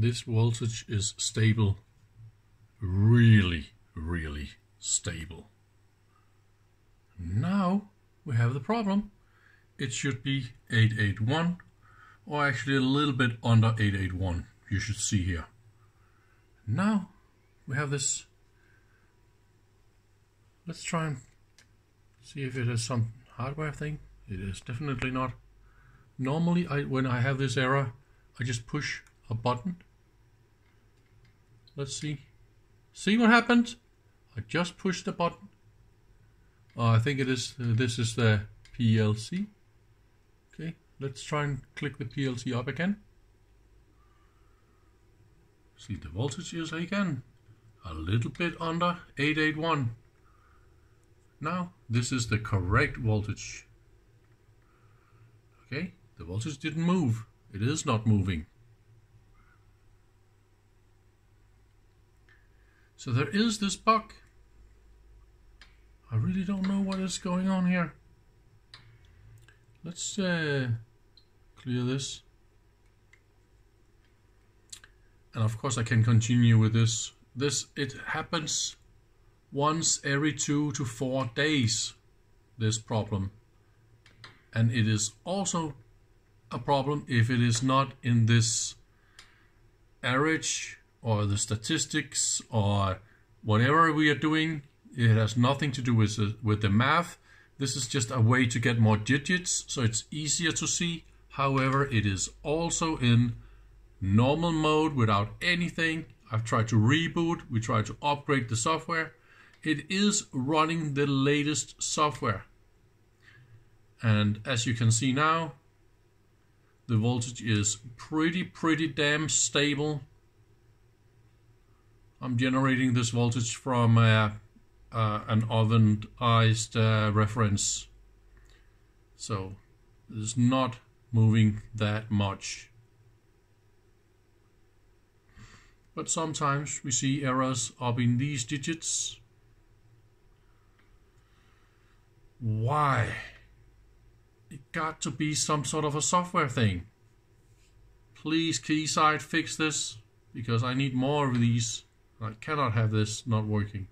this voltage is stable, really stable. Now we have the problem. It should be 881, or actually a little bit under 881, you should see here. Now we have this. Let's try and see if it is some hardware thing. It is definitely not. Normally when I have this error, I just push a button. Let's see. See what happened? I just pushed the button. I think it is. This is the PLC. Okay, let's try and click the PLC up again. See, the voltage is again a little bit under 881. Now this is the correct voltage. Okay, the voltage didn't move. It is not moving. So there is this bug. I really don't know what is going on here. Let's clear this. And of course I can continue with this. It happens once every 2 to 4 days, this problem. And it is also a problem if it is not in this average or the statistics or whatever we are doing. It has nothing to do with the math. This is just a way to get more digits, so it's easier to see. However, it is also in normal mode without anything. I've tried to reboot. We tried to upgrade the software. It is running the latest software. And as you can see now, the voltage is pretty damn stable. I'm generating this voltage from an ovenized reference, so it's not moving that much. But sometimes we see errors up in these digits. Why? It got to be some sort of a software thing. Please, Keysight, fix this, because I need more of these. I cannot have this not working.